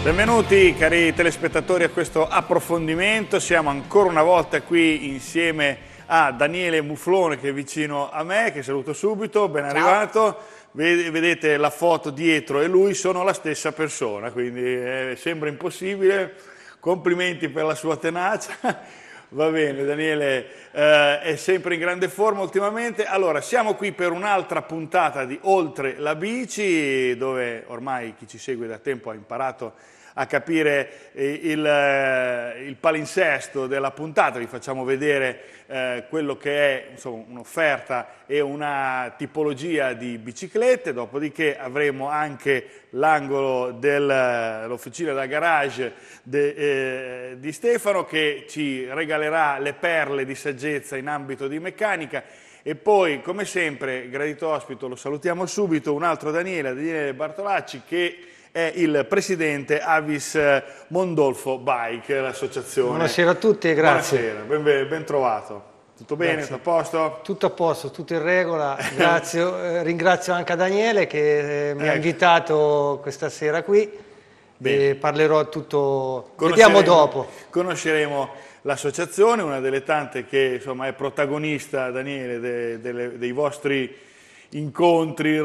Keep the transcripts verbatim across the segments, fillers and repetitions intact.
Benvenuti cari telespettatori a questo approfondimento, siamo ancora una volta qui insieme a Daniele Muflone che è vicino a me, che saluto subito, ben arrivato. Vedete la foto dietro e lui sono la stessa persona, quindi eh, sembra impossibile, complimenti per la sua tenacia. Va bene, Daniele eh, è sempre in grande forma ultimamente. Allora, siamo qui per un'altra puntata di Oltre la bici, dove ormai chi ci segue da tempo ha imparato a capire il, il palinsesto della puntata. Vi facciamo vedere eh, quello che è un'offerta e una tipologia di biciclette, dopodiché avremo anche l'angolo dell'officina da garage de, eh, di Stefano che ci regalerà le perle di saggezza in ambito di meccanica. E poi, come sempre, gradito ospite, lo salutiamo subito, un altro Daniele, Daniele Bartolacci, che è il presidente Avis Mondolfo Bike, l'associazione. Buonasera a tutti e grazie. Buonasera, ben, ben trovato. Tutto bene? Grazie. Tutto a posto? Tutto a posto, tutto in regola. Grazie. eh, ringrazio anche a Daniele che eh, mi ecco. ha invitato questa sera qui. Bene. E parlerò tutto, vediamo dopo. Conosceremo l'associazione, una delle tante che insomma è protagonista, Daniele, de, de, dei vostri incontri,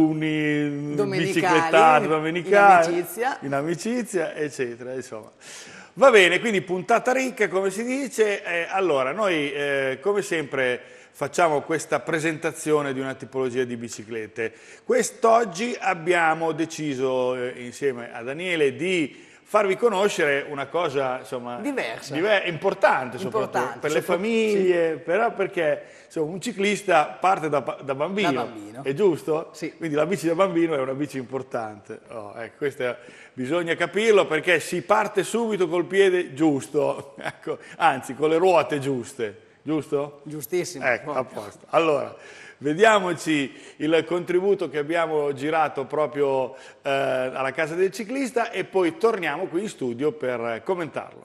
raduni, biciclettate, domenicali, in amicizia. in amicizia, eccetera, insomma. Va bene, quindi puntata ricca, come si dice. Eh, allora, noi eh, come sempre facciamo questa presentazione di una tipologia di biciclette. Quest'oggi abbiamo deciso, eh, insieme a Daniele, di farvi conoscere una cosa insomma diversa, diver importante, soprattutto importante, per le famiglie, sì. Però perché insomma, un ciclista parte da, da, bambino, da bambino, è giusto? Sì. Quindi la bici da bambino è una bici importante. Oh, ecco, questo è, bisogna capirlo perché si parte subito col piede giusto, ecco, anzi con le ruote giuste, giusto? Giustissimo. Ecco, a posto. Allora, vediamoci il contributo che abbiamo girato proprio eh, alla Casa del Ciclista e poi torniamo qui in studio per commentarlo.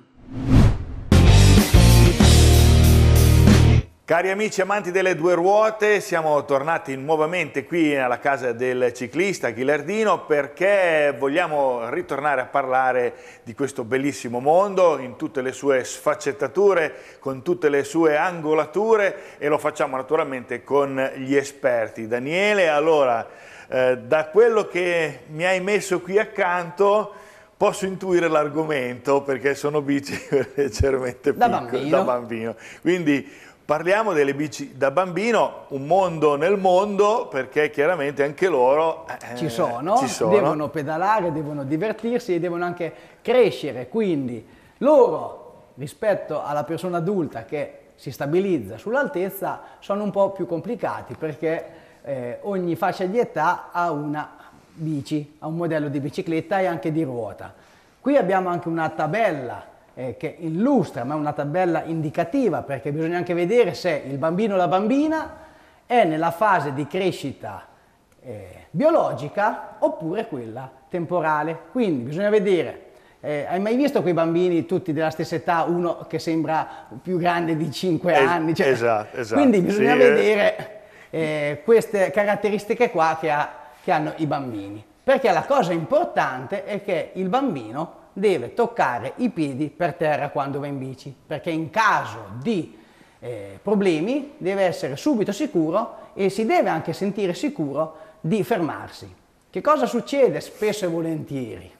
Cari amici amanti delle due ruote, siamo tornati nuovamente qui alla Casa del Ciclista a Ghilardino perché vogliamo ritornare a parlare di questo bellissimo mondo in tutte le sue sfaccettature, con tutte le sue angolature e lo facciamo naturalmente con gli esperti. Daniele, allora, eh, da quello che mi hai messo qui accanto posso intuire l'argomento perché sono bici leggermente piccole, da bambino. da bambino. Quindi parliamo delle bici da bambino, un mondo nel mondo, perché chiaramente anche loro eh, ci, sono, ci sono, devono pedalare, devono divertirsi e devono anche crescere, quindi loro rispetto alla persona adulta che si stabilizza sull'altezza sono un po' più complicati perché eh, ogni fascia di età ha una bici, ha un modello di bicicletta e anche di ruota. Qui abbiamo anche una tabella Eh, che illustra, ma è una tabella indicativa perché bisogna anche vedere se il bambino o la bambina è nella fase di crescita eh, biologica oppure quella temporale. Quindi bisogna vedere, eh, hai mai visto quei bambini tutti della stessa età, uno che sembra più grande di cinque es anni? Cioè, esatto, esatto. Quindi bisogna sì, vedere eh, queste caratteristiche qua che, ha, che hanno i bambini. Perché la cosa importante è che il bambino deve toccare i piedi per terra quando va in bici, perché in caso di eh, problemi deve essere subito sicuro e si deve anche sentire sicuro di fermarsi. Che cosa succede spesso e volentieri?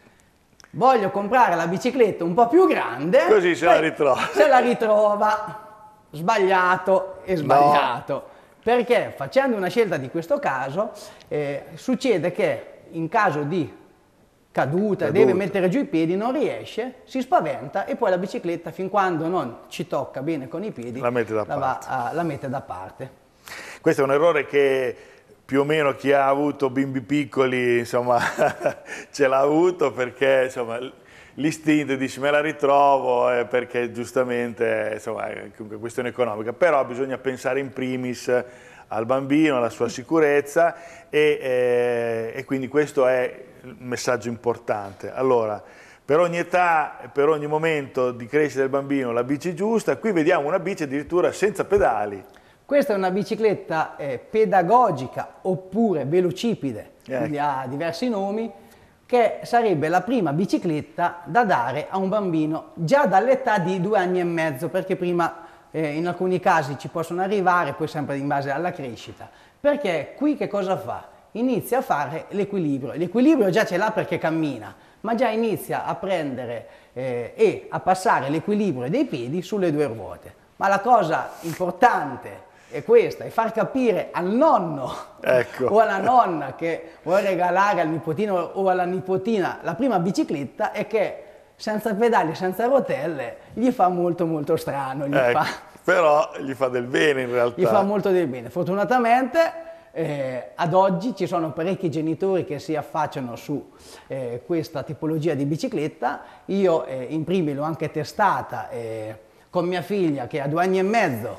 Voglio comprare la bicicletta un po' più grande, così se la ritrova. Se la ritrova sbagliato e sbagliato. No. Perché facendo una scelta di questo caso eh, succede che in caso di caduta, deve mettere giù i piedi, non riesce, si spaventa e poi la bicicletta fin quando non ci tocca bene con i piedi la mette da, la parte. Va a, la mette da parte. Questo è un errore che più o meno chi ha avuto bimbi piccoli insomma ce l'ha avuto perché insomma l'istinto dice me la ritrovo eh, perché giustamente insomma è comunque questione economica, però bisogna pensare in primis al bambino, alla sua sicurezza e, eh, e quindi questo è il messaggio importante. Allora, per ogni età e per ogni momento di crescita del bambino la bici giusta, qui vediamo una bici addirittura senza pedali. Questa è una bicicletta eh, pedagogica oppure velocipede, ecco. Quindi ha diversi nomi. che sarebbe la prima bicicletta da dare a un bambino già dall'età di due anni e mezzo, perché prima eh, in alcuni casi ci possono arrivare, poi sempre in base alla crescita. Perché qui che cosa fa? Inizia a fare l'equilibrio. L'equilibrio già ce l'ha perché cammina, ma già inizia a prendere eh, e a passare l'equilibrio dei piedi sulle due ruote. Ma la cosa importante è questa, è far capire al nonno ecco. o alla nonna che vuole regalare al nipotino o alla nipotina la prima bicicletta e che senza pedali, senza rotelle, gli fa molto molto strano. Gli ecco, fa... Però gli fa del bene in realtà. Gli fa molto del bene. Fortunatamente eh, ad oggi ci sono parecchi genitori che si affacciano su eh, questa tipologia di bicicletta. Io eh, in primis l'ho anche testata eh, con mia figlia che ha due anni e mezzo.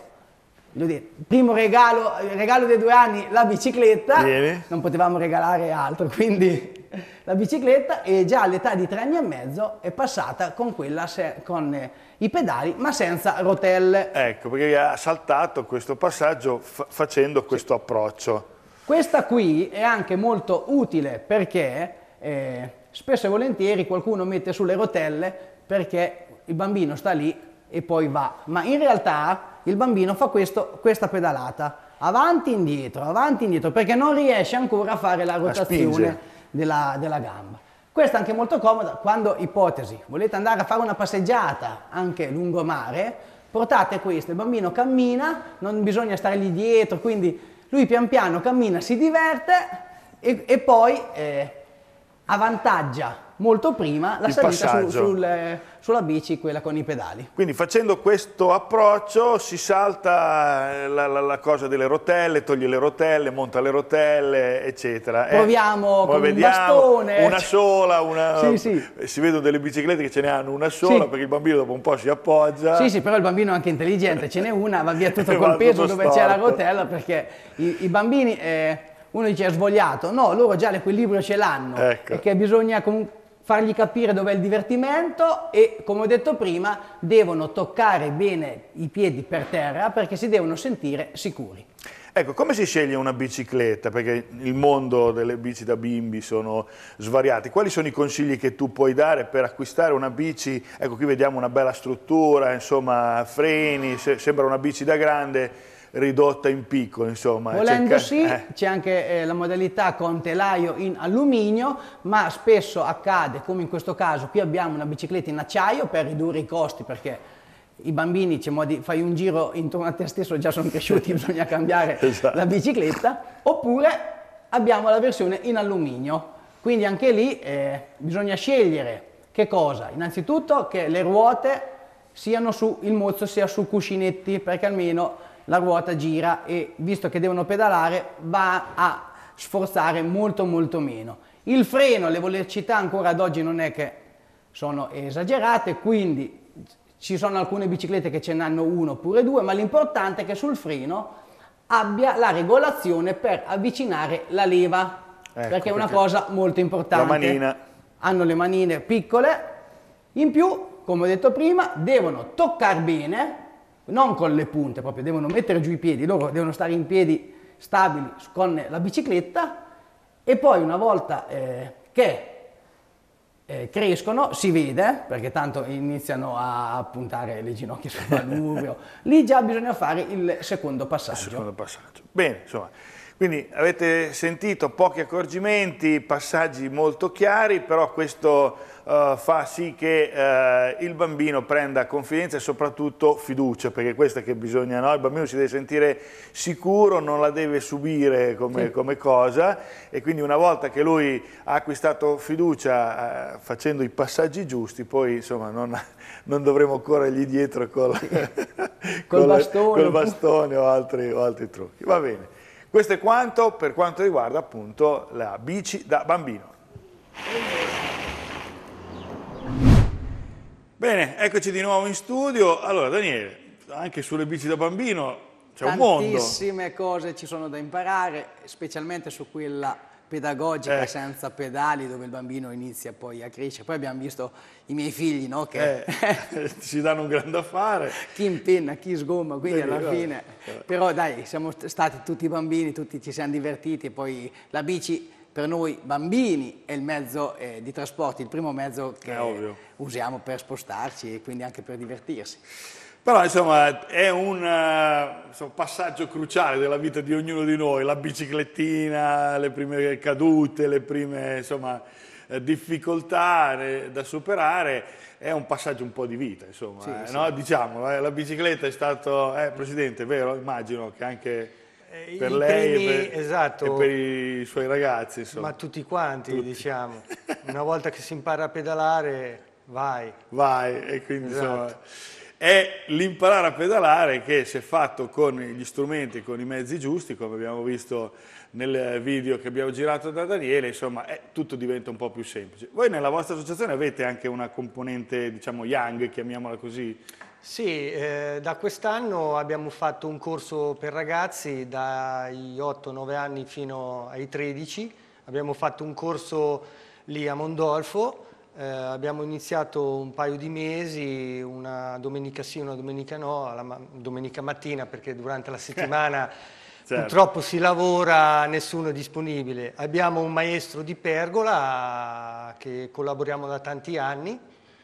Il primo regalo, il regalo dei due anni, la bicicletta, Bene. non potevamo regalare altro, quindi la bicicletta, e già all'età di tre anni e mezzo è passata con quella se, con eh, i pedali ma senza rotelle. Ecco, perché ha saltato questo passaggio fa facendo questo sì. approccio. Questa qui è anche molto utile perché eh, spesso e volentieri qualcuno mette sulle rotelle perché il bambino sta lì e poi va, ma in realtà il bambino fa questo, questa pedalata, avanti e indietro, avanti e indietro, perché non riesce ancora a fare la rotazione della, della gamba. Questa è anche molto comoda quando, ipotesi, volete andare a fare una passeggiata anche lungomare, portate questo, il bambino cammina, non bisogna stare lì dietro, quindi lui pian piano cammina, si diverte e, e poi eh, avvantaggia molto prima la il salita su, sul, sulla bici, quella con i pedali. Quindi facendo questo approccio si salta la, la, la cosa delle rotelle, toglie le rotelle, monta le rotelle, eccetera. Proviamo eh, con un bastone. Una sola, una, sì, sì. si vedono delle biciclette che ce ne hanno una sola, sì. perché il bambino dopo un po' si appoggia. Sì, sì, però il bambino è anche intelligente, ce n'è una, va via tutto col peso dove c'è la rotella, perché i, i bambini, eh, uno dice è svogliato, no, loro già l'equilibrio ce l'hanno, ecco. e che bisogna comunque fargli capire dov'è il divertimento e, come ho detto prima, devono toccare bene i piedi per terra perché si devono sentire sicuri. Ecco, come si sceglie una bicicletta? Perché il mondo delle bici da bimbi sono svariati. Quali sono i consigli che tu puoi dare per acquistare una bici? Ecco, qui vediamo una bella struttura, insomma, freni, se, sembra una bici da grande, ridotta in piccolo, insomma. Volendo sì, eh. c'è anche eh, la modalità con telaio in alluminio, ma spesso accade, come in questo caso, qui abbiamo una bicicletta in acciaio per ridurre i costi, perché i bambini, c'è modi, fai un giro intorno a te stesso, già sono cresciuti, bisogna cambiare esatto. la bicicletta, oppure abbiamo la versione in alluminio, quindi anche lì eh, bisogna scegliere che cosa? Innanzitutto che le ruote siano su, il mozzo sia su cuscinetti, perché almeno la ruota gira e visto che devono pedalare va a sforzare molto molto meno. Il freno, le velocità ancora ad oggi non è che sono esagerate, quindi ci sono alcune biciclette che ce ne hanno uno oppure due, ma l'importante è che sul freno abbia la regolazione per avvicinare la leva, ecco, perché è una cosa molto importante. La manina. Hanno le manine piccole, in più, come ho detto prima, devono toccare bene, non con le punte, proprio devono mettere giù i piedi, loro devono stare in piedi stabili con la bicicletta e poi una volta eh, che eh, crescono si vede, perché tanto iniziano a puntare le ginocchia sul manubrio, lì già bisogna fare il secondo passaggio. Il secondo passaggio. Bene, insomma, quindi avete sentito pochi accorgimenti, passaggi molto chiari, però questo uh, fa sì che uh, il bambino prenda confidenza e soprattutto fiducia, perché questo è che bisogna, no? Il bambino si deve sentire sicuro, non la deve subire come, sì. come cosa, e quindi una volta che lui ha acquistato fiducia uh, facendo i passaggi giusti, poi insomma non, non dovremo corrergli dietro col, sì. col, col, bastone, col bastone o altri, o altri trucchi. Va bene. Questo è quanto per quanto riguarda appunto la bici da bambino. Bene, eccoci di nuovo in studio. Allora Daniele, anche sulle bici da bambino c'è un mondo. Tantissime cose ci sono da imparare, specialmente su quella pedagogica eh. senza pedali, dove il bambino inizia poi a crescere. Poi abbiamo visto i miei figli, no? Che eh, ci danno un grande affare. Chi impenna, chi sgomma, quindi Vedi, alla no. fine... Però dai, siamo stati tutti bambini, tutti ci siamo divertiti, poi la bici per noi bambini è il mezzo eh, di trasporto, il primo mezzo che usiamo per spostarci e quindi anche per divertirsi. Però insomma è un uh, insomma, passaggio cruciale della vita di ognuno di noi, la biciclettina, le prime cadute, le prime insomma, eh, difficoltà eh, da superare, è un passaggio un po' di vita, insomma, sì, eh, sì. No? Diciamolo, eh, la bicicletta è stato, eh, Presidente, vero? Immagino che anche eh, per lei primi, e, per, esatto, e per i suoi ragazzi, insomma. Ma tutti quanti, tutti. Diciamo, una volta che si impara a pedalare, vai. Vai, e quindi esatto. insomma... È l'imparare a pedalare che, se fatto con gli strumenti, con i mezzi giusti, come abbiamo visto nel video che abbiamo girato da Daniele, insomma, è, tutto diventa un po' più semplice. Voi nella vostra associazione avete anche una componente, diciamo, young, chiamiamola così? Sì, eh, da quest'anno abbiamo fatto un corso per ragazzi dai otto nove anni fino ai tredici, abbiamo fatto un corso lì a Mondolfo. Eh, abbiamo iniziato un paio di mesi, una domenica sì, una domenica no, la ma domenica mattina perché durante la settimana certo. Purtroppo si lavora, nessuno è disponibile. Abbiamo un maestro di pergola che collaboriamo da tanti anni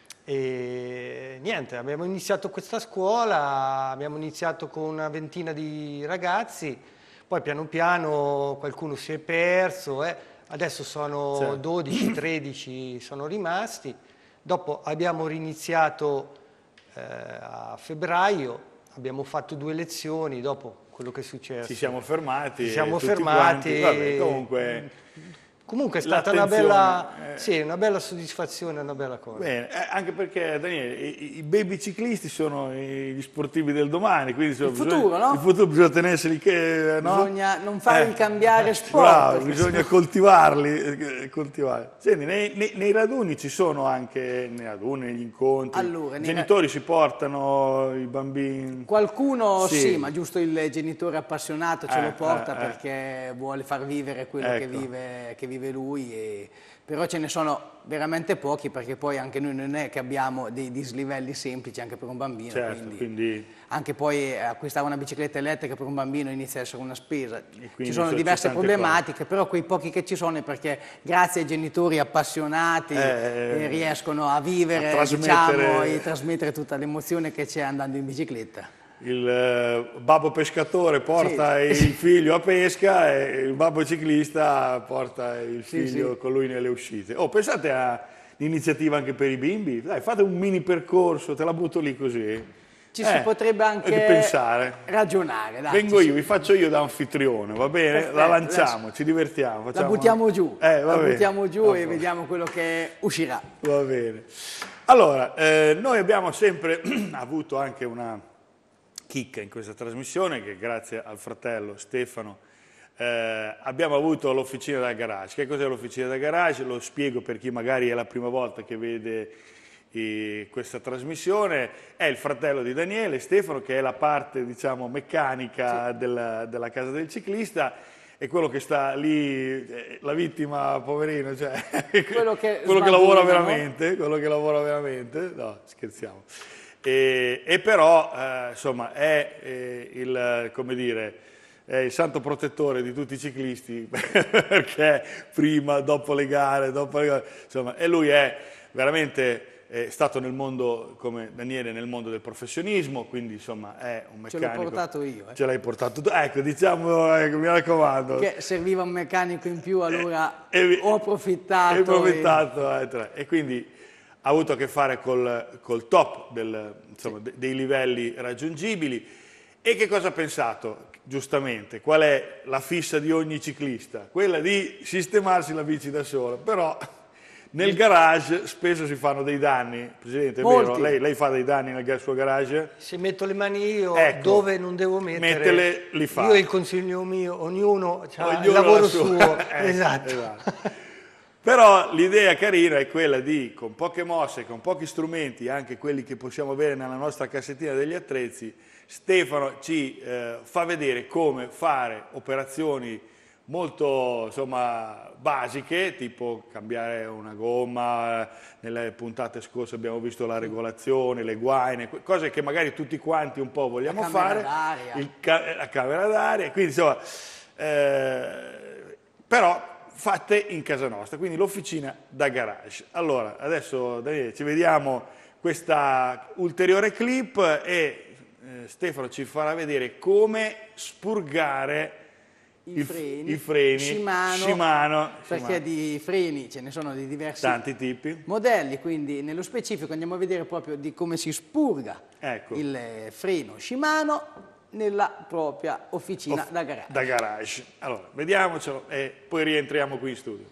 e niente, abbiamo iniziato questa scuola, abbiamo iniziato con una ventina di ragazzi, poi piano piano qualcuno si è perso. Eh. Adesso sono certo. dodici tredici sono rimasti, dopo abbiamo riniziato eh, a febbraio, abbiamo fatto due lezioni, dopo quello che è successo. Ci siamo fermati. Ci siamo fermati. Vabbè, comunque... Comunque è stata una bella, eh. sì, una bella soddisfazione, una bella cosa. Bene, eh, anche perché Daniele, i, i baby ciclisti sono gli sportivi del domani, quindi insomma, il futuro, bisogna, no? Il futuro bisogna tenerseli che, no? Bisogna non farli eh, cambiare sport. Bravo, bisogna sono... coltivarli, coltivarli. Senti, nei, nei, nei raduni ci sono anche, nei raduni, negli incontri, allora, i genitori si portano i bambini? Qualcuno sì, sì ma giusto il genitore appassionato ce eh, lo porta eh, perché eh. vuole far vivere quello ecco. che vive, che vive lui, e... però ce ne sono veramente pochi perché poi anche noi non è che abbiamo dei dislivelli semplici anche per un bambino, certo, quindi, quindi anche poi acquistare una bicicletta elettrica per un bambino inizia a essere una spesa, ci sono so, diverse problematiche, cose. Però quei pochi che ci sono è perché grazie ai genitori appassionati eh, riescono a vivere, a trasmettere... diciamo, e trasmettere tutta l'emozione che c'è andando in bicicletta. Il eh, babbo pescatore porta sì. il figlio a pesca e il babbo ciclista porta il figlio sì, sì. con lui nelle uscite. Oh, pensate all'iniziativa anche per i bimbi? Dai, fate un mini percorso, te la butto lì così. Ci eh, si potrebbe anche pensare. ragionare. Dai, Vengo io, si... vi faccio io da anfitrione, va bene? Perfetto, la lanciamo, adesso. Ci divertiamo. Facciamo... La buttiamo giù, eh, la bene. buttiamo giù va e bene. Vediamo quello che uscirà. Va bene. Allora, eh, noi abbiamo sempre avuto anche una... chicca in questa trasmissione, che grazie al fratello Stefano eh, abbiamo avuto l'officina da garage. Che cos'è l'officina da garage? Lo spiego per chi magari è la prima volta che vede eh, questa trasmissione. È il fratello di Daniele, Stefano, che è la parte, diciamo, meccanica sì. della, della casa del ciclista, e quello che sta lì, eh, la vittima, poverino, cioè quello che, quello che lavora veramente, no? quello che lavora veramente, no, scherziamo. E, e però eh, insomma è, è il, come dire, è il santo protettore di tutti i ciclisti perché prima, dopo le gare, dopo le gare, insomma, e lui è veramente è stato nel mondo, come Daniele, nel mondo del professionismo, quindi insomma è un meccanico. Ce l'ho portato io. Eh. Ce l'hai portato tu, ecco, diciamo, ecco, mi raccomando. Che serviva un meccanico in più, allora eh, ho approfittato. Hai approfittato, e... Eh, e quindi ha avuto a che fare col, col top del, insomma, sì. de, dei livelli raggiungibili. E che cosa ha pensato, giustamente? Qual è la fissa di ogni ciclista? Quella di sistemarsi la bici da sola, però nel garage spesso si fanno dei danni. Presidente, è vero? Lei, lei fa dei danni nel suo garage? Se metto le mani io, ecco, dove non devo mettere, mettele, li fa. Io il consiglio mio, ognuno ha il lavoro suo. eh, esatto. esatto. Però l'idea carina è quella di, con poche mosse, con pochi strumenti, anche quelli che possiamo avere nella nostra cassettina degli attrezzi, Stefano ci eh, fa vedere come fare operazioni molto, insomma, basiche, tipo cambiare una gomma. Nelle puntate scorse abbiamo visto la regolazione, le guaine, cose che magari tutti quanti un po' vogliamo la fare. Camera il ca la camera d'aria, quindi insomma, eh, però fatte in casa nostra, quindi l'officina da garage. Allora, adesso Daniele, ci vediamo questa ulteriore clip e eh, Stefano ci farà vedere come spurgare I, i freni, i freni Shimano, Shimano, perché Shimano. di freni ce ne sono di diversi Tanti tipi. modelli, quindi nello specifico andiamo a vedere proprio di come si spurga Ecco. il freno Shimano nella propria officina Off- da garage. Da garage. Allora, vediamocelo e poi rientriamo qui in studio.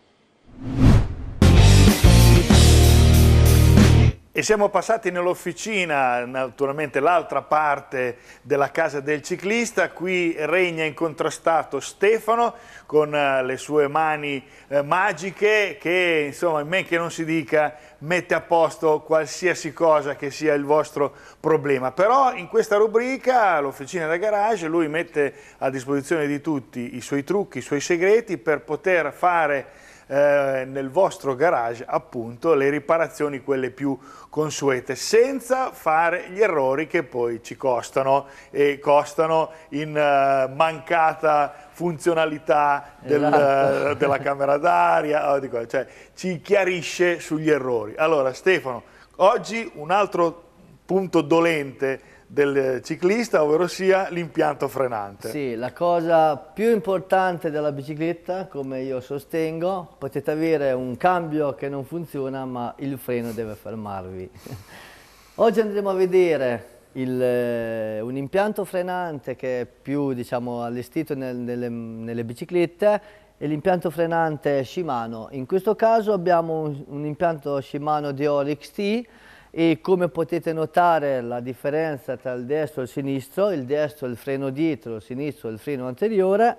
E siamo passati nell'officina, naturalmente l'altra parte della casa del ciclista. Qui regna incontrastato Stefano con le sue mani eh, magiche che, insomma, in men che non si dica, mette a posto qualsiasi cosa che sia il vostro problema. Però in questa rubrica, l'officina da garage, lui mette a disposizione di tutti i suoi trucchi, i suoi segreti per poter fare Eh, nel vostro garage appunto le riparazioni quelle più consuete, senza fare gli errori che poi ci costano e costano in uh, mancata funzionalità del, Esatto. uh, della camera d'aria, oh, dico, cioè ci chiarisce sugli errori. Allora Stefano, oggi un altro punto dolente del ciclista, ovvero sia l'impianto frenante. Sì, la cosa più importante della bicicletta, come io sostengo, potete avere un cambio che non funziona, ma il freno deve fermarvi. Oggi andremo a vedere il, eh, un impianto frenante che è più, diciamo, allestito nel, nelle, nelle biciclette, e l'impianto frenante Shimano. In questo caso abbiamo un, un impianto Shimano Deore X T, e come potete notare la differenza tra il destro e il sinistro: il destro è il freno dietro, il sinistro è il freno anteriore.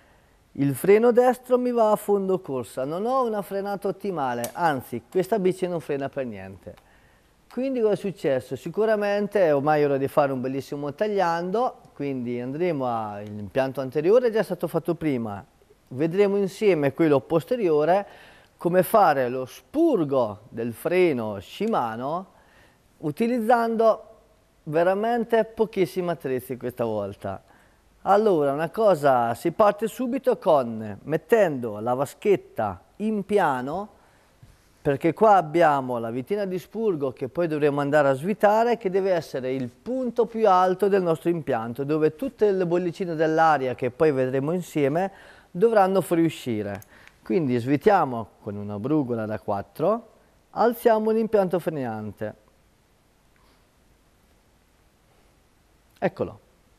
Il freno destro mi va a fondo corsa, non ho una frenata ottimale, anzi questa bici non frena per niente. Quindi cosa è successo? Sicuramente ormai è ora di fare un bellissimo tagliando, quindi andremo all'impianto anteriore, è già stato fatto prima, vedremo insieme quello posteriore come fare lo spurgo del freno Shimano utilizzando veramente pochissimi attrezzi questa volta. Allora, una cosa, si parte subito con mettendo la vaschetta in piano, perché qua abbiamo la vitina di spurgo che poi dovremo andare a svitare, che deve essere il punto più alto del nostro impianto, dove tutte le bollicine dell'aria, che poi vedremo insieme, dovranno fuoriuscire. Quindi svitiamo con una brugola da quattro, alziamo l'impianto frenante. Eccolo.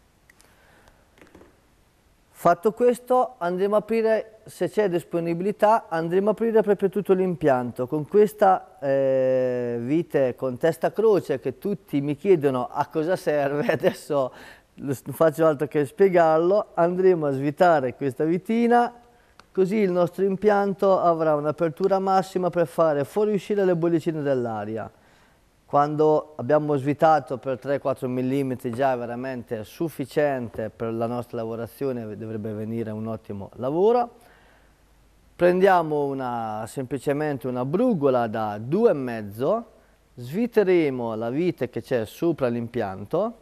Fatto questo, andremo a aprire, se c'è disponibilità, andremo a aprire proprio tutto l'impianto con questa eh, vite con testa croce che tutti mi chiedono a cosa serve. Adesso non faccio altro che spiegarlo. Andremo a svitare questa vitina, così il nostro impianto avrà un'apertura massima per fare fuoriuscire le bollicine dell'aria. Quando abbiamo svitato per tre quattro millimetri già è veramente sufficiente per la nostra lavorazione, dovrebbe venire un ottimo lavoro. Prendiamo una, semplicemente una brugola da due e mezzo, sviteremo la vite che c'è sopra l'impianto.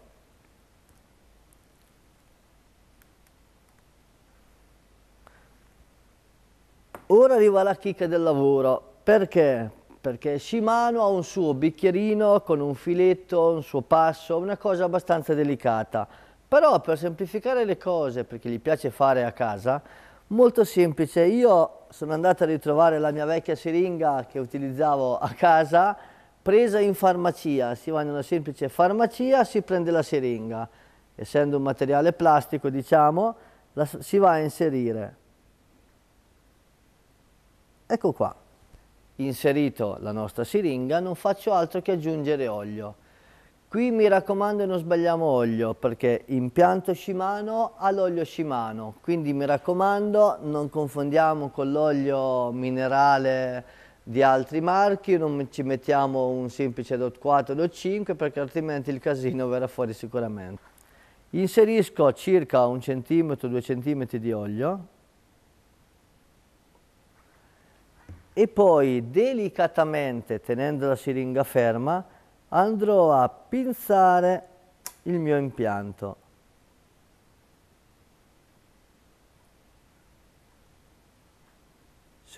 Ora arriva la chicca del lavoro. Perché? Perché Shimano ha un suo bicchierino con un filetto, un suo passo, una cosa abbastanza delicata. Però per semplificare le cose, perché gli piace fare a casa, molto semplice. Io sono andato a ritrovare la mia vecchia siringa che utilizzavo a casa, presa in farmacia. Si va in una semplice farmacia, si prende la siringa. Essendo un materiale plastico, diciamo, la, si va a inserire. Ecco qua. Inserito la nostra siringa, non faccio altro che aggiungere olio. Qui mi raccomando non sbagliamo olio, perché impianto Shimano ha l'olio Shimano, quindi mi raccomando non confondiamo con l'olio minerale di altri marchi, non ci mettiamo un semplice DOT quattro, DOT cinque, perché altrimenti il casino verrà fuori sicuramente. Inserisco circa un centimetro, due centimetri di olio, e poi delicatamente, tenendo la siringa ferma, andrò a pinzare il mio impianto.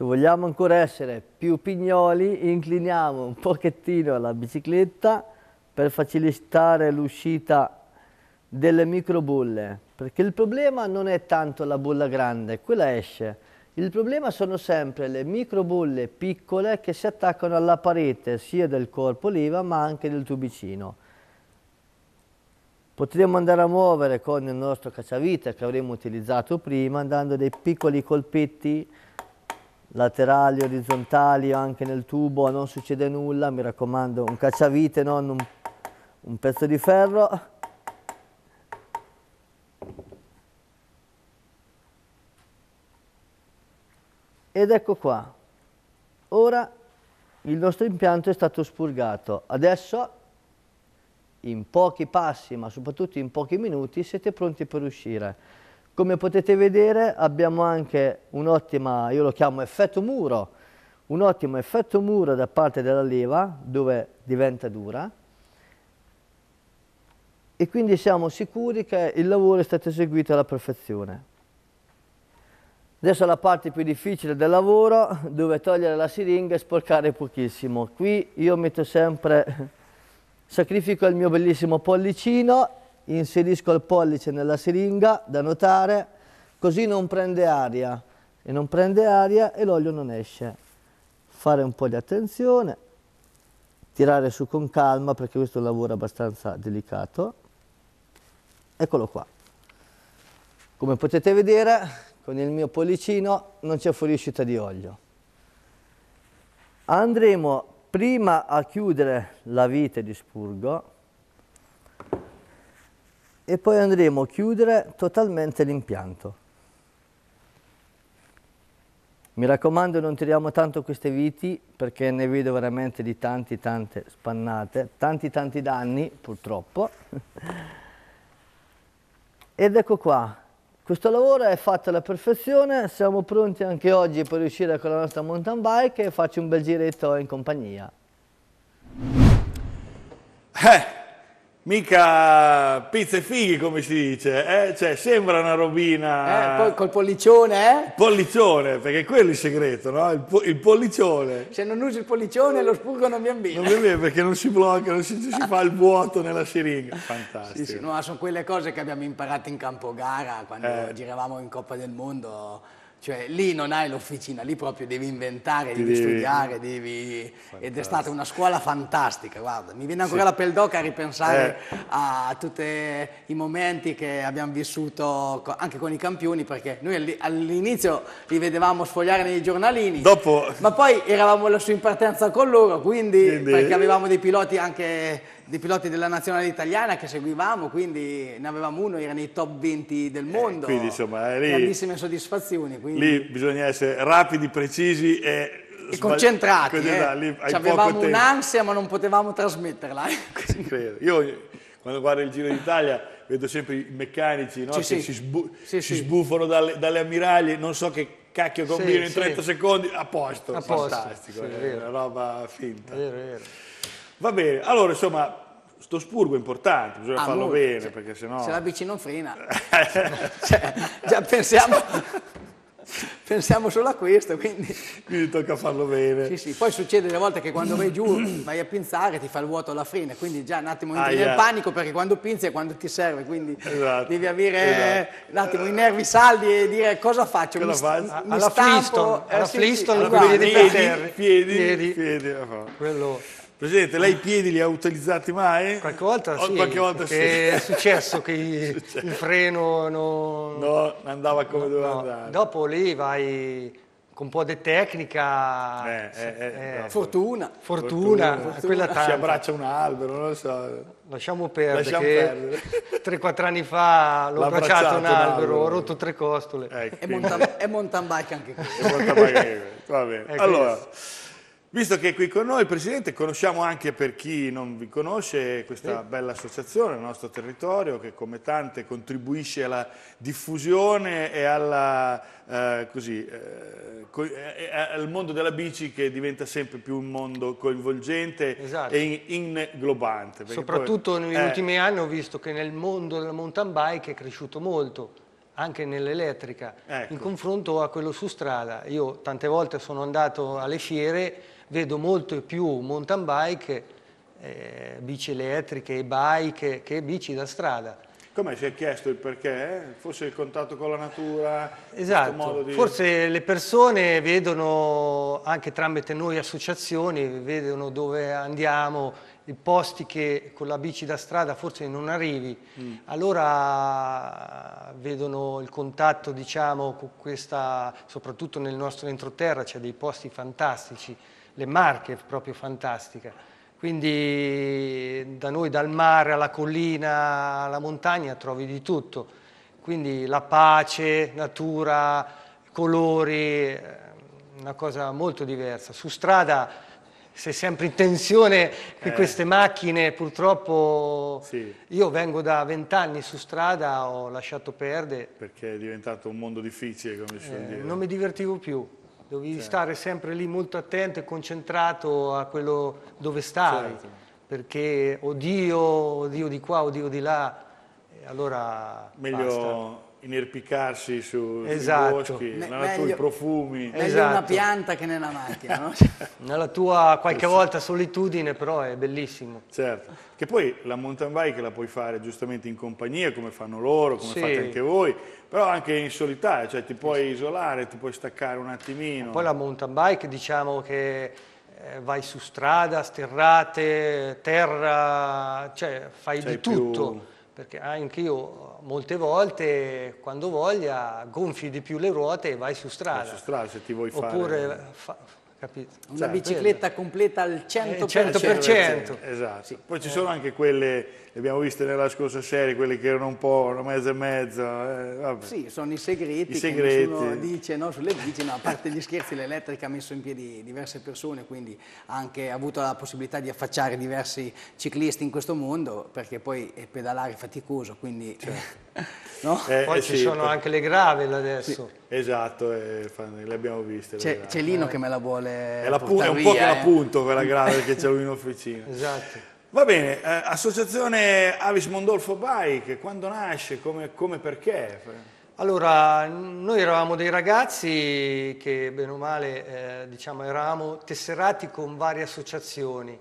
Se vogliamo ancora essere più pignoli, incliniamo un pochettino la bicicletta per facilitare l'uscita delle microbolle, perché il problema non è tanto la bolla grande, quella esce. Il problema sono sempre le microbolle piccole che si attaccano alla parete sia del corpo leva ma anche del tubicino. Potremmo andare a muovere con il nostro cacciavite che avremmo utilizzato prima, dando dei piccoli colpetti laterali, orizzontali, anche nel tubo, non succede nulla, mi raccomando, un cacciavite, non un, un pezzo di ferro. Ed ecco qua, ora il nostro impianto è stato spurgato, adesso in pochi passi, ma soprattutto in pochi minuti, siete pronti per uscire. Come potete vedere abbiamo anche un'ottima, io lo chiamo effetto muro, un ottimo effetto muro da parte della leva, dove diventa dura, e quindi siamo sicuri che il lavoro è stato eseguito alla perfezione. Adesso la parte più difficile del lavoro, dove togliere la siringa e sporcare pochissimo. Qui io metto sempre, sacrifico il mio bellissimo pollicino, inserisco il pollice nella siringa, da notare, così non prende aria. E non prende aria e l'olio non esce. Fare un po' di attenzione, tirare su con calma perché questo è un lavoro abbastanza delicato. Eccolo qua. Come potete vedere, con il mio pollicino non c'è fuoriuscita di olio. Andremo prima a chiudere la vite di spurgo e poi andremo a chiudere totalmente l'impianto. Mi raccomando, non tiriamo tanto queste viti perché ne vedo veramente di tanti tante spannate, tanti tanti danni purtroppo. Ed ecco qua. Questo lavoro è fatto alla perfezione, siamo pronti anche oggi per uscire con la nostra mountain bike e farci un bel giretto in compagnia. Eh, mica pizza e fighi come si dice, eh? Cioè sembra una robina... Eh, poi col pollicione, eh? Pollicione, perché quello è il segreto, no? Il, po il pollicione. Se non usi il pollicione lo spurgo non mi ambina. Non mi viene perché non si blocca, non si, si fa il vuoto nella siringa. Fantastico. Sì, sì, no, sono quelle cose che abbiamo imparato in campo gara quando Eh. giravamo in Coppa del Mondo. Cioè lì non hai l'officina, lì proprio devi inventare, Ti devi, devi- studiare, devi... ed è stata una scuola fantastica, guarda, mi viene ancora la pelle d'oca a ripensare Eh. a tutti i momenti che abbiamo vissuto co- anche con i campioni, perché noi alli- all'inizio li vedevamo sfogliare nei giornalini, Dopo... ma poi eravamo lassù in partenza con loro, quindi, Quindi- perché avevamo dei piloti anche dei piloti della nazionale italiana che seguivamo, quindi ne avevamo uno, era nei top venti del mondo, quindi, insomma, è lì- grandissime soddisfazioni. Quindi... Lì bisogna essere rapidi, precisi e... E sbagli- concentrati, concentrati, eh. lì hai Ci poco avevamo tempo. un'ansia ma non potevamo trasmetterla. eh. Ci credo. Io quando guardo il Giro d'Italia vedo sempre i meccanici, no? Sì, che sì. si, sbu Sì, si sì. sbuffano dalle, dalle ammiragli, non so che cacchio combinano in sì. trenta secondi, a posto, A posto, fantastico, sì, è è vero. una roba finta. È vero, è vero. Va bene, allora insomma, sto spurgo è importante, bisogna Ah, farlo molto, bene, cioè, perché sennò... Se la bici non frena, cioè, già pensiamo, pensiamo solo a questo, quindi... Quindi tocca farlo bene. Sì, sì. Poi succede delle volte che quando vai giù vai a pinzare ti fa il vuoto alla frena, quindi già un attimo entri Aia. nel panico perché quando pinzi è quando ti serve, quindi Esatto, devi avere esatto. un attimo i nervi saldi e dire cosa faccio, Cosa mi, faccio? mi Alla stampo, Flintstone, eh, alla sì, Flintstone, sì, quelli uguale. di piedi, ferri. piedi, Piedi. piedi, a fa. Quello... Presidente, lei i piedi li ha utilizzati mai? Qualche volta O sì, qualche volta sì. perché è successo che il freno non... No, andava come doveva no. andare. Dopo lì vai con un po' di tecnica, Eh, eh, eh, eh, no. Fortuna. fortuna, Fortuna. quella Si tanta. abbraccia un albero, non lo so. Lasciamo perdere Lasciamo che perdere. tre quattro anni fa l'ho L'ha abbracciato abbracciato un un albero, albero. ho rotto tre costole. Ecco, È quindi- mountain, è mountain bike anche questo. è molto magari- Va bene. Ecco, Allora, visto che è qui con noi, Presidente, conosciamo anche per chi non vi conosce questa bella associazione, il nostro territorio, che come tante contribuisce alla diffusione e alla, eh, così, eh, co- eh, al mondo della bici che diventa sempre più un mondo coinvolgente Esatto. e in- inglobante. perché Soprattutto poi- negli eh, ultimi anni ho visto che nel mondo della mountain bike è cresciuto molto. anche nell'elettrica, Ecco. in confronto a quello su strada. Io tante volte sono andato alle fiere, vedo molto più mountain bike, eh, bici elettriche e bike che bici da strada. Come si è chiesto il perché? Forse il contatto con la natura? Esatto, questo modo di... forse le persone vedono, anche tramite noi associazioni, vedono dove andiamo, i posti che con la bici da strada forse non arrivi, mm. allora vedono il contatto, diciamo, con questa, soprattutto nel nostro entroterra c'è dei posti fantastici, le Marche proprio fantastica. Quindi da noi, dal mare alla collina, alla montagna, trovi di tutto. Quindi la pace, natura, colori, una cosa molto diversa. Su strada sei sempre in tensione che eh. queste macchine, purtroppo, sì. Io vengo da vent'anni su strada, ho lasciato perdere. Perché è diventato un mondo difficile, come si suol eh, dire. Non mi divertivo più. Dovevi certo. stare sempre lì molto attento e concentrato a quello dove stavi, certo. perché oddio, oddio di qua, oddio di là, e allora meglio basta. Inerpicarsi su, esatto. sui boschi, Me nella natura, i profumi. Meglio esatto. una pianta che nella macchina, no? Nella tua qualche volta solitudine, però è bellissimo. Certo, che poi la mountain bike la puoi fare giustamente in compagnia, come fanno loro, come sì. fate anche voi, però anche in solitaria, cioè ti puoi isolare, ti puoi staccare un attimino. Poi la mountain bike, diciamo che eh, vai su strada, sterrate, terra, cioè fai C'hai di tutto. più... Perché anche io molte volte, quando voglia, gonfi di più le ruote e vai su strada. Vai su strada se ti vuoi Oppure, fare... fa, capito? Una Cioè, bicicletta quello. completa al cento per cento. cento per cento. Esatto. Sì. Poi ci sono anche quelle, le abbiamo viste nella scorsa serie, quelle che erano un po' una mezza e mezza. Eh, vabbè. Sì, sono i segreti, I segreti. che nessuno dice, no, sulle bici, no, a parte gli scherzi, l'elettrica ha messo in piedi diverse persone, quindi ha anche avuto la possibilità di affacciare diversi ciclisti in questo mondo, perché poi pedalare è faticoso, quindi... Certo. No? Eh, Poi eh, ci sì, sono poi... anche le gravel adesso. Sì. Esatto, eh, le abbiamo viste. C'è Lino eh. che me la vuole È, la portare è un via, po' che eh. la punto quella grave che c'è lui in officina. Esatto. Va bene, eh, associazione Avis Mondolfo Bike, quando nasce, come, come perché? Allora, noi eravamo dei ragazzi che bene o male eh, diciamo, eravamo tesserati con varie associazioni,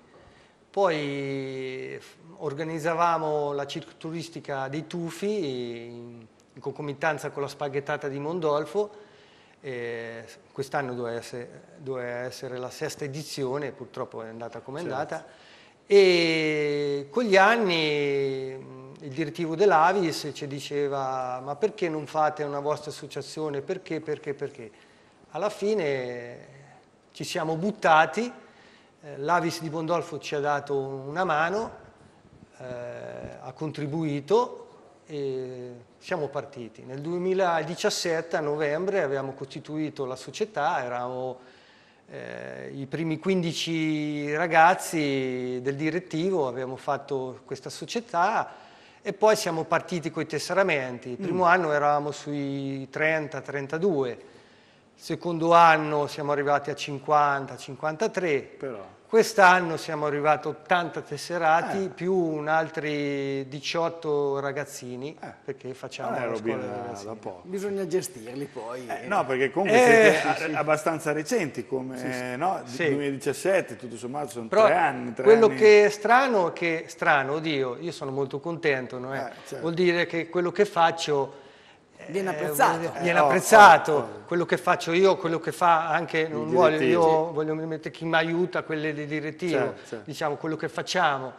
poi organizzavamo la cicloturistica dei Tufi in, in concomitanza con la spaghettata di Mondolfo. Eh, quest'anno doveva essere, doveva essere la sesta edizione, purtroppo è andata come è andata. Certo. E con gli anni il direttivo dell'Avis ci diceva: ma perché non fate una vostra associazione? Perché, perché, perché? Alla fine ci siamo buttati, eh, l'Avis di Mondolfo ci ha dato una mano, eh, ha contribuito e siamo partiti. Nel duemiladiciassette, a novembre, abbiamo costituito la società, eravamo Eh, i primi quindici ragazzi del direttivo, abbiamo fatto questa società e poi siamo partiti con i tesseramenti. Il primo mm. anno eravamo sui trenta trentadue, il secondo anno siamo arrivati a cinquanta cinquantatré, però quest'anno siamo arrivati a ottanta tesserati, eh. più un altri diciotto ragazzini, eh. perché facciamo la scuola dei ragazzini. Bisogna gestirli poi. Eh, no, perché comunque eh, siete sì, sì. abbastanza recenti, come sì, sì. No? Sì. duemiladiciassette, tutto sommato sono Però tre anni. Tre quello anni. che è strano, è che strano, oddio, io sono molto contento, no? eh, certo. Vuol dire che quello che faccio viene apprezzato, eh, viene eh, apprezzato. Oh, oh, oh. Quello che faccio io, quello che fa anche, non voglio, io voglio mettere chi mi aiuta, quelle di direttivo, certo, certo. diciamo quello che facciamo.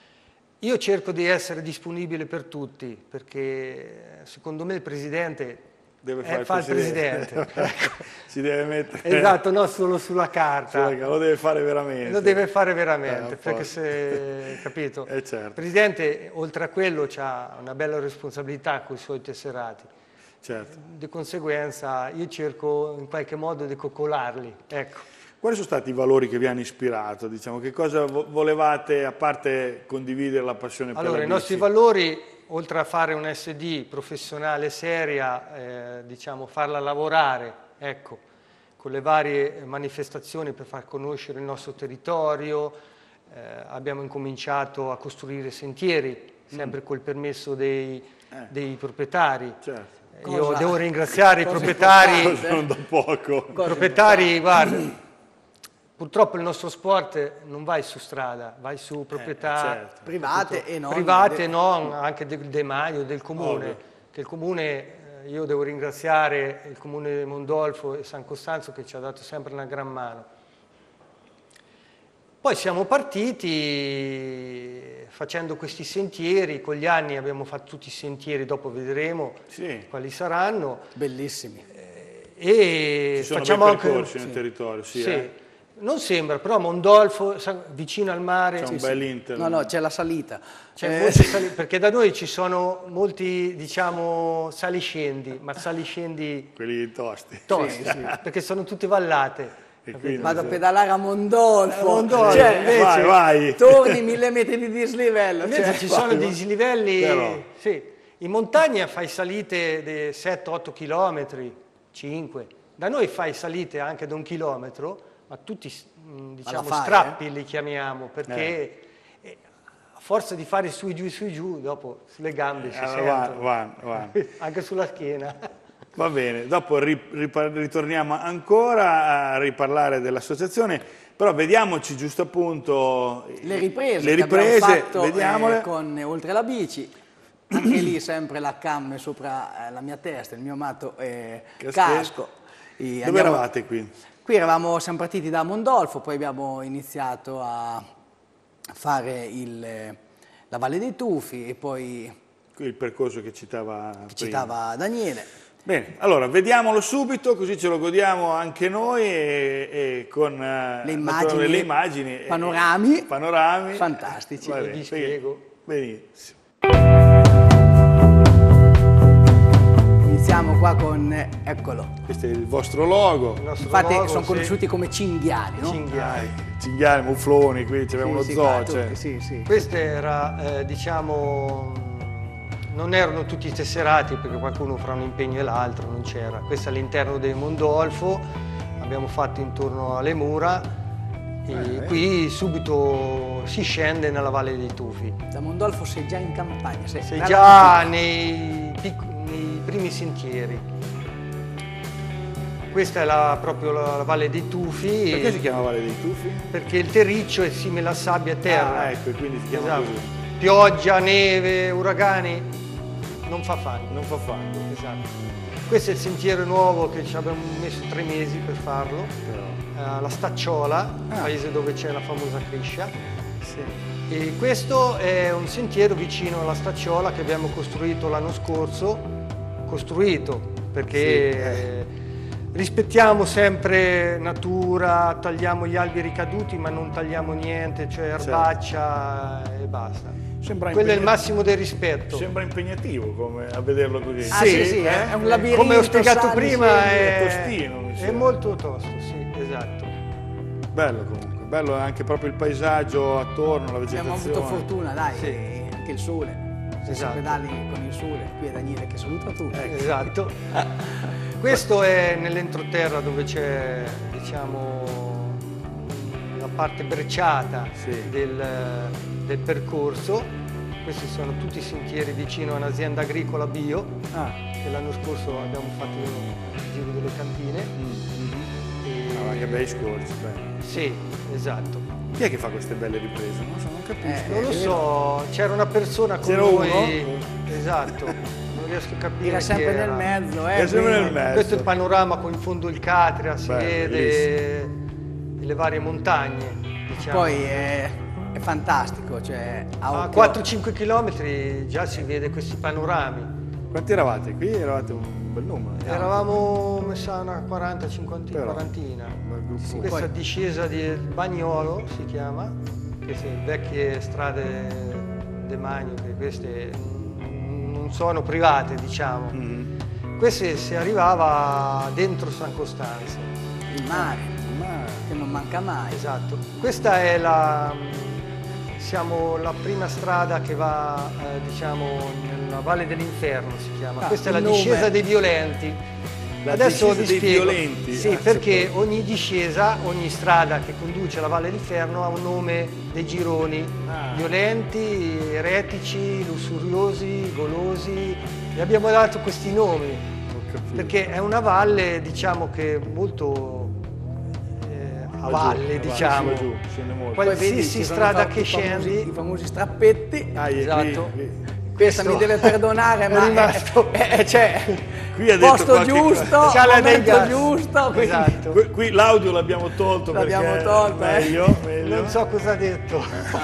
Io cerco di essere disponibile per tutti, perché secondo me il presidente deve fare eh, fa il presidente. presidente. Si deve mettere... Esatto, non solo sulla carta. Sulla, lo deve fare veramente. Lo deve fare veramente, eh, perché se, capito? Eh, certo. Il presidente, oltre a quello, ha una bella responsabilità con i suoi tesserati. Certo. Di conseguenza io cerco in qualche modo di coccolarli, ecco. Quali sono stati i valori che vi hanno ispirato? Diciamo, che cosa volevate, a parte condividere la passione per allora, la bici? I nostri valori, oltre a fare un S D professionale seria, eh, diciamo farla lavorare, ecco, con le varie manifestazioni per far conoscere il nostro territorio, eh, abbiamo incominciato a costruire sentieri, sempre mm. col permesso dei, eh. dei proprietari. Certo. Io Cosa? devo ringraziare i Cosa proprietari, importante? Non da poco. i proprietari, guarda, purtroppo il nostro sport non vai su strada, vai su proprietà certo. Private e non. private e non, anche del demanio, del comune, Ovvio. che il comune, eh, io devo ringraziare il comune di Mondolfo e San Costanzo che ci ha dato sempre una gran mano. Poi siamo partiti facendo questi sentieri, con gli anni abbiamo fatto tutti i sentieri, dopo vedremo Sì. quali saranno. Bellissimi. E Ci sono facciamo bei anche percorsi nel territorio, sì. sì. eh. Non sembra, però Mondolfo, sa- vicino al mare, C'è un sì, bel sì. Inter. No, no, c'è la salita. C'è Eh, molti sali- perché da noi ci sono molti, diciamo, saliscendi, ma saliscendi Quelli tosti. tosti, perché sono tutte vallate. E capito? quindi- Vado a pedalare a Mondolfo. A Mondolfo, Cioè, invece- vai, vai. torni mille metri di dislivello. Invece Cioè, ci sono dei dislivelli, Però. sì. In montagna fai salite di sette otto chilometri, cinque. Da noi fai salite anche da un chilometro, ma tutti mh, diciamo fai, strappi li chiamiamo, perché Eh. eh, a forza di fare su e giù, su e giù, dopo sulle gambe si Allora, va, sentono, va, va. anche sulla schiena. Va bene, dopo ri- ripa- ritorniamo ancora a riparlare dell'associazione, però vediamoci giusto appunto le riprese, le che abbiamo riprese, fatto, vediamole. eh, con eh, Oltre la bici. Anche lì sempre la cam sopra eh, la mia testa, il mio amato eh, Caschetto. casco. E Dove andiamo- eravate qui? Qui eravamo, siamo partiti da Mondolfo, poi abbiamo iniziato a fare il, eh, la Valle dei Tufi e poi Qui il percorso che citava che prima. citava Daniele. Bene, allora vediamolo subito, così ce lo godiamo anche noi e, e con eh, Le naturalmente immagini, le immagini, e- panorami, panorami fantastici. Va Vi bene, spiego. benissimo. Iniziamo qua con, eh, eccolo, Questo è il vostro logo. Il nostro infatti logo, sono sì. conosciuti come cinghiali, no? Cinghiali. Cinghiali, mufloni, qui c'è Sì, uno sì, zoo. qua, cioè. tutti, sì, sì. Queste era, eh, diciamo, mh, non erano tutti tesserati perché qualcuno fra un impegno e l'altro non c'era. Questo all'interno del Mondolfo, abbiamo fatto intorno alle mura e Eh, qui subito si scende nella Valle dei Tufi. Da Mondolfo sei già in campagna, sei, Sei nella già campagna. nei, pic- nei primi sentieri. Questa è la- proprio la, la Valle dei Tufi. Perché si chiama Valle dei Tufi? Perché il terriccio è simile a sabbia e terra. Ah, ecco, quindi si chiama Esatto. così. Pioggia, neve, uragani, non fa fango. Non fa fango. Esatto. Questo è il sentiero nuovo che ci abbiamo messo tre mesi per farlo, Però. eh, la Stacciola, Ah. paese dove c'è la famosa crescia. Sì. E questo è un sentiero vicino alla Stacciola che abbiamo costruito l'anno scorso, costruito perché Sì, eh. eh, rispettiamo sempre natura, tagliamo gli alberi caduti ma non tagliamo niente, cioè erbaccia e basta. Sembra Quello è il impegnativo. massimo del rispetto. Sembra impegnativo come a vederlo così. Ah, sì, sì, eh? è un labirinto. Come ho spiegato sali, prima scendi. è, è tostino, mi è sembra. molto tosto, sì, esatto. Bello comunque, bello anche proprio il paesaggio attorno, la vegetazione. Abbiamo avuto fortuna, dai, Sì. e anche il sole. Se Esatto. pedali con il sole, qui è Daniele che saluta tutti. Esatto. Questo è nell'entroterra dove c'è, diciamo, la parte brecciata Sì. del, del percorso. Questi sono tutti sentieri vicino a un'azienda agricola bio, Ah, che l'anno scorso abbiamo fatto il giro delle cantine. E- ah, ma che bei scorci, bello. Sì, esatto. Chi è che fa queste belle riprese? Non so, non capisco. Eh, Non lo è so, c'era una persona con C'era noi. uno? Esatto, non riesco a capire. Era chi sempre era. nel mezzo, eh. È sempre quindi- nel mezzo. Questo è il panorama con in fondo il Catria, si Beh, vede le varie montagne. Diciamo. Poi è, è fantastico, cioè a a occhio- quattro cinque chilometri già si vede questi panorami. Quanti eravate? Qui eravate un bel numero. eh? Eravamo messa una quaranta cinquanta, Però, quarantina. un bel gruppo. Sì, Questa poi- discesa di Bagnolo si chiama, che sono vecchie strade de Magno, che queste mm, non sono private, diciamo. Mhm. Queste si arrivava dentro San Costanzo. il mare, Ma che non manca mai. Esatto. Questa è la, siamo la prima strada che va, eh, diciamo, nella Valle dell'Inferno si chiama. Ah, Questa è la il nome. discesa dei violenti. La Adesso discesa vi dei spiego. violenti. Sì, Ah, perché ogni discesa, ogni strada che conduce alla Valle di Ferno ha un nome dei gironi. Ah. Violenti, eretici, lussuriosi, golosi. E abbiamo dato questi nomi. Ho capito. Perché è una valle, diciamo, che molto eh, a Va giù, valle, va diciamo. giù, giù, scende molto. Qualsiasi ci sono strada i fa- che i famosi- scendi. I famosi strappetti. Ah, è Esatto. qui, qui. Questa mi deve perdonare, è ma è, rimasto. è- è- c'è Qui ha detto posto qualche giusto, cosa. Scala del momento gas. giusto, quindi Esatto. Qui, qui l'audio l'abbiamo tolto L'abbiamo perché tolto, eh. meglio, meglio. Non so cosa ha detto.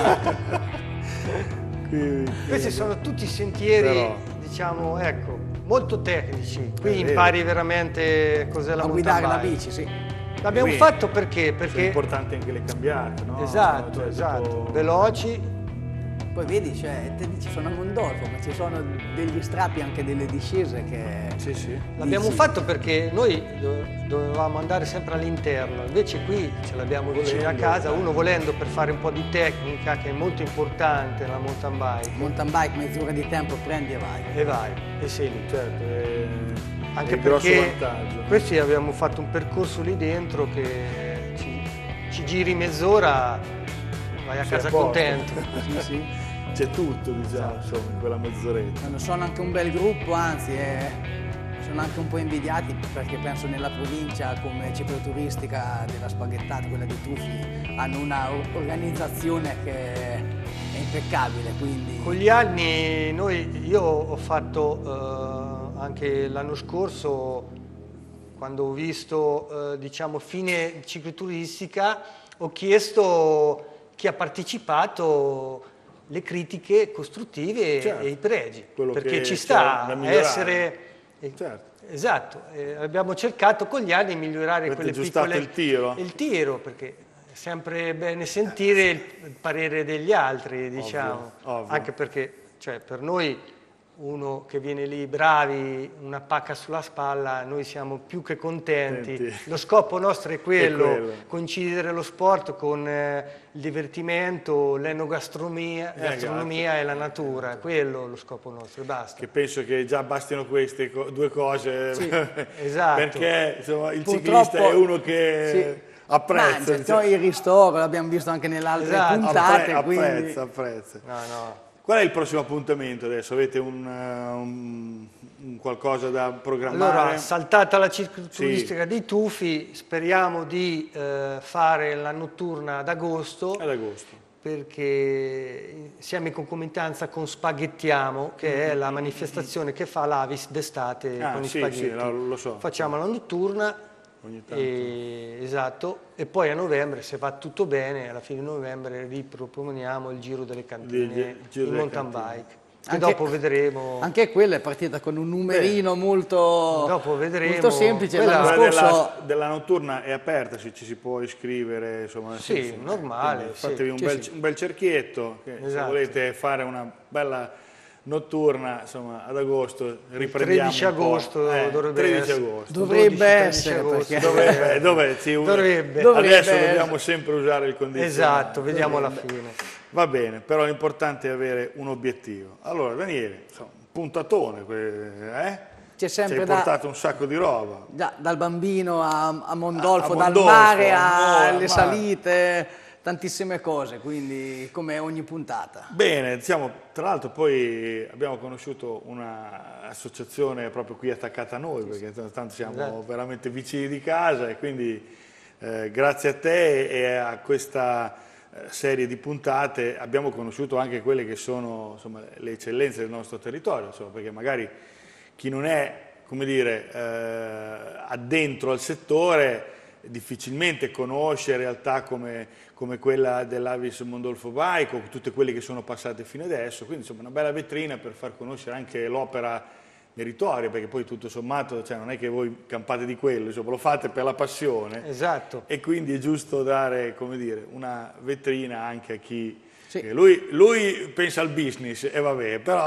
Qui- Questi sono tutti sentieri, Però- diciamo, ecco, molto tecnici. Qui È vero. impari veramente cos'è la a mountain guidare la bike. bici, sì. L'abbiamo Qui- fatto perché? Sono Perché importanti anche le cambiate, no? esatto, Cioè, esatto, tipo- veloci. Poi vedi, cioè, te dici sono a Mondolfo, ma ci sono degli strappi anche delle discese che... Sì, sì. L'abbiamo Dici- fatto perché noi do- dovevamo andare sempre all'interno, invece qui ce l'abbiamo vicino a Volendo, casa, eh. uno volendo per fare un po' di tecnica, che è molto importante nella mountain bike, Mountain bike, mezz'ora di tempo, prendi e vai. e vai, e sei lì. Certo, è, Anche è il grosso perché vantaggio. questi abbiamo fatto un percorso lì dentro che ci, ci giri mezz'ora, vai a Sei casa a posto. contento. Sì, sì. C'è tutto, diciamo, Esatto. insomma, in quella mezz'oretta. Sono- Sono anche un bel gruppo, anzi, eh, sono anche un po' invidiati perché penso nella provincia come cicloturistica della Spaghettata, quella di Tuffi, hanno una or- organizzazione che è impeccabile, quindi... Con gli anni noi, io ho fatto eh, anche l'anno scorso, quando ho visto eh, diciamo fine cicloturistica, ho chiesto chi ha partecipato le critiche costruttive Certo. e i pregi, Quello perché che ci c'è sta da a migliorare. essere... eh, Certo. Esatto, eh, abbiamo cercato con gli anni di migliorare Avete quelle aggiustato piccole... il tiro? Il tiro, perché è sempre bene sentire il il parere degli altri, diciamo. ovvio. Anche perché, cioè, per noi, uno che viene lì bravi, una pacca sulla spalla, noi siamo più che contenti. Senti. Lo scopo nostro è quello, quello. coincidere lo sport con eh, il divertimento, l'enogastronomia Eh, gastronomia e la natura, quello è lo scopo nostro e basta. Che penso che già bastino queste co- due cose. Sì, esatto. Perché insomma, il Purtroppo- ciclista è uno che Sì. apprezza. Mangia, diciamo. poi il ristoro, l'abbiamo visto anche nelle altre Esatto. puntate, Appre- quindi... apprezza, apprezza. No, no. Qual è il prossimo appuntamento adesso? Avete un, uh, un- un qualcosa da programmare? Allora, saltata la cicloturistica dei Tuffi, speriamo di eh, fare la notturna ad agosto, Ad agosto. perché siamo in concomitanza con Spaghettiamo, che è la manifestazione che fa l'Avis d'estate Ah, con i sì, spaghetti. sì, lo- lo so. Facciamo la notturna, Ogni tanto. e, esatto, e poi a novembre, se va tutto bene, alla fine di novembre riproponiamo il Giro delle Cantine, Di- di- Giro in delle mountain Cantine. bike. E Anche- dopo vedremo... Anche quella è partita con un numerino molto, Dopo vedremo. molto semplice. Quella- L'anno Quella scorso della, della notturna è aperta, se ci si può iscrivere, insomma. nel Sì, senso, normale, quindi sì. Fatevi un, Sì, bel, sì. un bel cerchietto, che se Esatto. volete fare una bella notturna, insomma, ad agosto riprendiamo tredici un po'. agosto Eh, dovrebbe tredici essere. agosto. Dovrebbe dodici, tredici essere, agosto, perché- Dovrebbe, dove, sì, un- Dovrebbe. Dovrebbe Adesso essere. dobbiamo sempre usare il condizionale. Esatto, vediamo alla fine. Va bene, però l'importante è avere un obiettivo. Allora, Daniele, insomma, un puntatone, que- eh? c'è Ci hai sempre da, portato un sacco di roba. da- dal bambino a, a Mondolfo, A- a dal Mondolfo, mare al mare, alle al salite, tantissime cose, quindi come ogni puntata. Bene, diciamo, tra l'altro poi abbiamo conosciuto un'associazione proprio qui attaccata a noi, perché t- tanto siamo Esatto. veramente vicini di casa e quindi eh, grazie a te e a questa eh, serie di puntate abbiamo conosciuto anche quelle che sono insomma, le eccellenze del nostro territorio, insomma, perché magari chi non è, come dire, eh, addentro al settore difficilmente conosce realtà come, come quella dell'Avis Mondolfo Bike o tutte quelle che sono passate fino adesso, quindi insomma una bella vetrina per far conoscere anche l'opera meritoria, perché poi tutto sommato cioè, non è che voi campate di quello, insomma, lo fate per la passione Esatto. e quindi è giusto dare, come dire, una vetrina anche a chi... Sì. eh, Lui, lui pensa al business e vabbè, però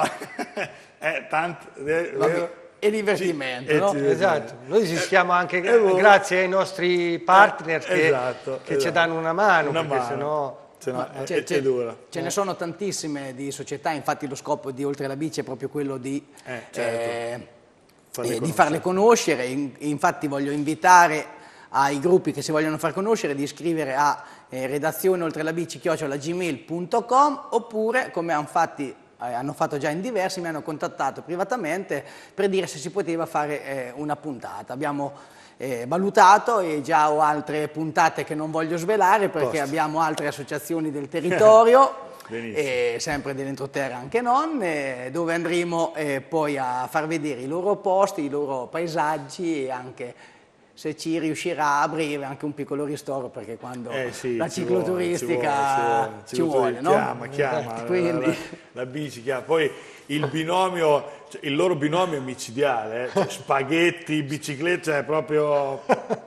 è tanto... eh, Vabbè, vero? e divertimento, Sì, no? e- Esatto, noi esistiamo anche eh, boh. grazie ai nostri partner che, Esatto, che ci esatto. danno una mano, Una perché mano. sennò... Se no, Ma è, c'è- è- c'è- è dura. Ce ne sono tantissime di società, infatti lo scopo di Oltre la Bici è proprio quello di Eh, certo. eh, eh, di farle conoscere. In, infatti voglio invitare ai gruppi che si vogliono far conoscere di iscrivere a eh, redazione oltre la bici chiocciola gmail punto com, oppure come hanno, fatti, eh, hanno fatto già in diversi, mi hanno contattato privatamente per dire se si poteva fare eh, una puntata. Abbiamo eh, valutato e già ho altre puntate che non voglio svelare perché Posto. abbiamo altre associazioni del territorio. E sempre dell'entroterra anche non, eh, dove andremo eh, poi a far vedere i loro posti, i loro paesaggi e anche se ci riuscirà a breve anche un piccolo ristoro, perché quando eh sì, la cicloturistica ci vuole, ci vuole, ci vuole, ci vuole no? Chiama, chiama, Quindi... la, la bici chiama. Poi il binomio, cioè, il loro binomio è micidiale, eh? Cioè, spaghetti, bicicletta, cioè proprio...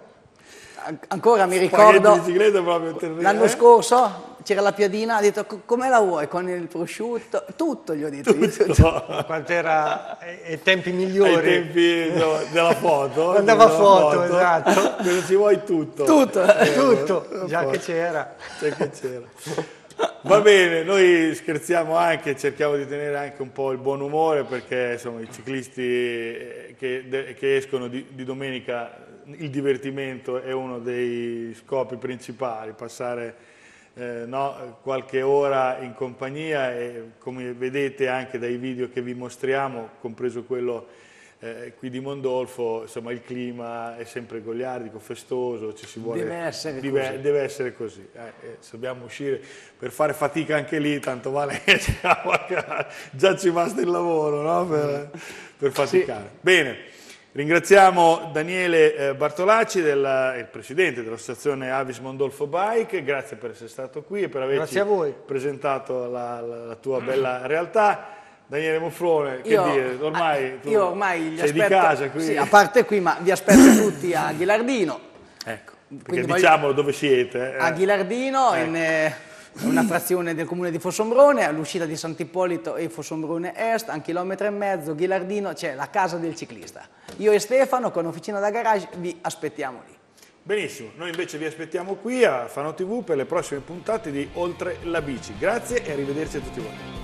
Ancora mi ricordo l'anno eh? scorso c'era la piadina, ha detto come la vuoi con il prosciutto, tutto gli ho detto. Tutto. Quanto era ai tempi migliori. Ai tempi no, della foto. Andava foto, foto, esatto. Dove ci vuoi tutto. Tutto, eh, tutto, già che c'era. Già che c'era. Va bene, noi scherziamo anche, cerchiamo di tenere anche un po' il buon umore perché insomma i ciclisti che, che escono di, di domenica, il divertimento è uno dei scopi principali, passare eh, no, qualche ora in compagnia e come vedete anche dai video che vi mostriamo, compreso quello eh, qui di Mondolfo, insomma il clima è sempre goliardico, festoso, ci si vuole, deve essere deve, così. Deve essere così. Eh, eh, se dobbiamo uscire per fare fatica anche lì, tanto vale che già ci basta il lavoro, no? per, per faticare. Sì. Bene. Ringraziamo Daniele Bartolacci, del, il presidente dell'associazione Avis Mondolfo Bike, grazie per essere stato qui e per averci presentato la, la, la tua bella realtà. Daniele Muflone, che io, dire, ormai tu io ormai sei aspetto, di casa qui. Sì, a parte qui, ma vi aspetto tutti a Ghilardino. Ecco, perché diciamolo dove siete. Eh. A Ghilardino, ecco. in eh, una frazione del comune di Fossombrone, all'uscita di Sant'Ippolito e Fossombrone Est, a un chilometro e mezzo, Ghilardino, c'è la casa del ciclista. Io e Stefano, con Officina da Garage, vi aspettiamo lì. Benissimo, noi invece vi aspettiamo qui a Fano tivù per le prossime puntate di Oltre la Bici. Grazie e arrivederci a tutti voi.